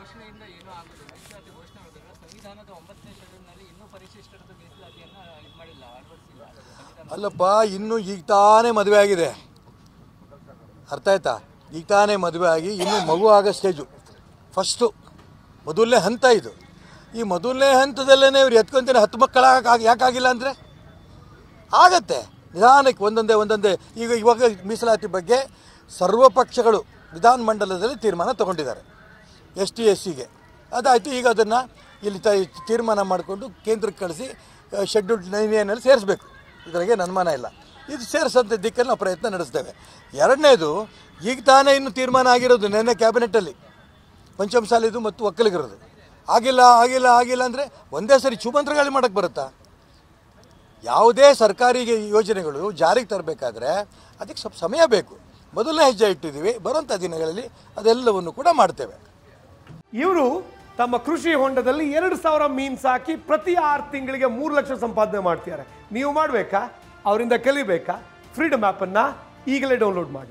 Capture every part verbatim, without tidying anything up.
ಘೋಷಣೆಯಿಂದ ಏನೂ ಆಗೋದಿಲ್ಲ. ಮೀಸಲಾತಿ ಘೋಷಣೆ ಮಾಡಿದ್ರೆ ಸಂವಿಧಾನದ ಒಂಬತ್ತನೇ ಶೆಡ್ಯೂಲ್ನಲ್ಲಿ ಇನ್ನೂ ಪರಿಶಿಷ್ಟರದ ಮೀಸಲಾತಿಯನ್ನು ಇದು ಮಾಡಿಲ್ಲ, ಅಳವಡಿಸಿಲ್ಲ. ಅಲ್ಲಪ್ಪ, ಇನ್ನೂ ಈಗ ತಾನೇ ಮದುವೆ ಆಗಿದೆ, ಅರ್ಥ ಆಯ್ತಾ? ಈಗ ತಾನೇ ಮದುವೆ ಆಗಿ ಇನ್ನೂ ಮಗು ಆಗೋ ಸ್ಟೇಜು, ಫಸ್ಟು ಮೊದಲನೇ ಹಂತ ಇದು. ಈ ಮೊದಲನೇ ಹಂತದಲ್ಲೇ ಇವ್ರು ಎತ್ಕೊಂತೀನಿ ಹತ್ತು ಮಕ್ಕಳಾಗ ಯಾಕಾಗಿಲ್ಲ ಅಂದರೆ ಆಗತ್ತೆ ನಿಧಾನಕ್ಕೆ ಒಂದೊಂದೇ ಒಂದೊಂದೇ. ಈಗ ಇವಾಗ ಮೀಸಲಾತಿ ಬಗ್ಗೆ ಸರ್ವ ಪಕ್ಷಗಳು ವಿಧಾನಮಂಡಲದಲ್ಲಿ ತೀರ್ಮಾನ ತೊಗೊಂಡಿದ್ದಾರೆ ಎಸ್ ಟಿ ಎಸ್ ಸಿಗೆ. ಅದಾಯಿತು. ಈಗ ಅದನ್ನು ಇಲ್ಲಿ ತ ತೀರ್ಮಾನ ಮಾಡಿಕೊಂಡು ಕೇಂದ್ರಕ್ಕೆ ಕಳಿಸಿ ಶೆಡ್ಯೂಲ್ ನೈನ್ ಎನಲ್ಲಿ ಸೇರಿಸ್ಬೇಕು. ಇದರಾಗೆ ಅನುಮಾನ ಇಲ್ಲ. ಇದು ಸೇರಿಸೋಂಥ ದಿಕ್ಕಲ್ಲಿ ನಾವು ಪ್ರಯತ್ನ ನಡೆಸ್ತೇವೆ. ಎರಡನೇದು, ಈಗ ತಾನೇ ಇನ್ನು ತೀರ್ಮಾನ ಆಗಿರೋದು ನೆನ್ನೆ ಕ್ಯಾಬಿನೆಟ್ಟಲ್ಲಿ ಪಂಚಮಸಾಲಿದು ಮತ್ತು ಒಕ್ಕಲಿಗರದು. ಆಗಿಲ್ಲ ಆಗಿಲ್ಲ ಆಗಿಲ್ಲ ಅಂದರೆ ಒಂದೇ ಸರಿ ಚುಮಂತ್ರಗಾಳಿ ಮಾಡೋಕ್ಕೆ ಬರುತ್ತಾ? ಯಾವುದೇ ಸರ್ಕಾರಿ ಯೋಜನೆಗಳು ಜಾರಿಗೆ ತರಬೇಕಾದ್ರೆ ಅದಕ್ಕೆ ಸ್ವಲ್ಪ ಸಮಯ ಬೇಕು. ಮೊದಲನೇ ಹೆಜ್ಜೆ ಇಟ್ಟಿದ್ದೀವಿ, ಬರುವಂಥ ದಿನಗಳಲ್ಲಿ ಅದೆಲ್ಲವನ್ನು ಕೂಡ ಮಾಡ್ತೇವೆ. ಇವರು ತಮ್ಮ ಕೃಷಿ ಹೊಂಡದಲ್ಲಿ ಎರಡು ಸಾವಿರ ಮೀನು ಸಾಕಿ ಪ್ರತಿ ಆರು ತಿಂಗಳಿಗೆ ಮೂರು ಲಕ್ಷ ಸಂಪಾದನೆ ಮಾಡ್ತಿದ್ದಾರೆ. ನೀವು ಮಾಡಬೇಕಾ? ಅವರಿಂದ ಕಲಿಬೇಕಾ? ಫ್ರೀಡಮ್ ಆ್ಯಪನ್ನು ಈಗಲೇ ಡೌನ್ಲೋಡ್ ಮಾಡಿ.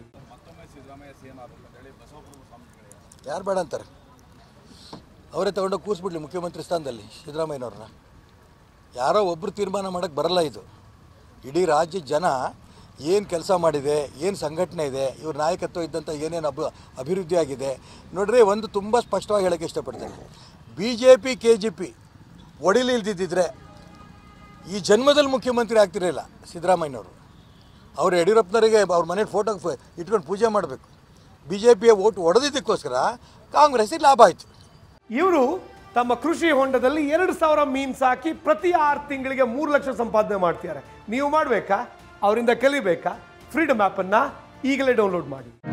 ಯಾರು ಬೇಡ ಅಂತಾರೆ? ಅವರೇ ತಗೊಂಡೋಗಿ ಕೂರಿಸ್ಬಿಡ್ಲಿ ಮುಖ್ಯಮಂತ್ರಿ ಸ್ಥಾನದಲ್ಲಿ ಸಿದ್ದರಾಮಯ್ಯನವ್ರನ್ನ. ಯಾರೋ ಒಬ್ಬರು ತೀರ್ಮಾನ ಮಾಡೋಕ್ಕೆ ಬರಲ್ಲ. ಇದು ಇಡೀ ರಾಜ್ಯ ಜನ ಏನು ಕೆಲಸ ಮಾಡಿದೆ, ಏನು ಸಂಘಟನೆ ಇದೆ, ಇವ್ರ ನಾಯಕತ್ವ ಇದ್ದಂಥ ಏನೇನು ಅಭಿ ಅಭಿವೃದ್ಧಿ ಆಗಿದೆ ನೋಡ್ರಿ. ಒಂದು ತುಂಬ ಸ್ಪಷ್ಟವಾಗಿ ಹೇಳೋಕ್ಕೆ ಇಷ್ಟಪಡ್ತೇನೆ, B J P K G P ಒಡಿಲಿ ಇಲ್ದಿದ್ದಿದ್ರೆ ಈ ಜನ್ಮದಲ್ಲಿ ಮುಖ್ಯಮಂತ್ರಿ ಆಗ್ತಿರಲಿಲ್ಲ ಸಿದ್ದರಾಮಯ್ಯನವರು. ಅವರು ಯಡಿಯೂರಪ್ಪನವರಿಗೆ ಅವ್ರ ಮನೆ ಫೋಟೋಗೆ ಇಟ್ಕೊಂಡು ಪೂಜೆ ಮಾಡಬೇಕು. ಬಿ ಜೆ ಪಿಯ ಓಟು ಹೊಡೆದಿದ್ದಕ್ಕೋಸ್ಕರ ಕಾಂಗ್ರೆಸ್ಸಿಗೆ ಲಾಭ ಆಯಿತು. ಇವರು ತಮ್ಮ ಕೃಷಿ ಹೊಂಡದಲ್ಲಿ ಎರಡು ಸಾವಿರ ಮೀನು ಸಾಕಿ ಪ್ರತಿ ಆರು ತಿಂಗಳಿಗೆ ಮೂರು ಲಕ್ಷ ಸಂಪಾದನೆ ಮಾಡ್ತಿದ್ದಾರೆ. ನೀವು ಮಾಡಬೇಕಾ? ಅವರಿಂದ ಕಲಿಬೇಕಾ? ಫ್ರೀಡಮ್ ಆ್ಯಪನ್ನು ಈಗಲೇ ಡೌನ್ಲೋಡ್ ಮಾಡಿ.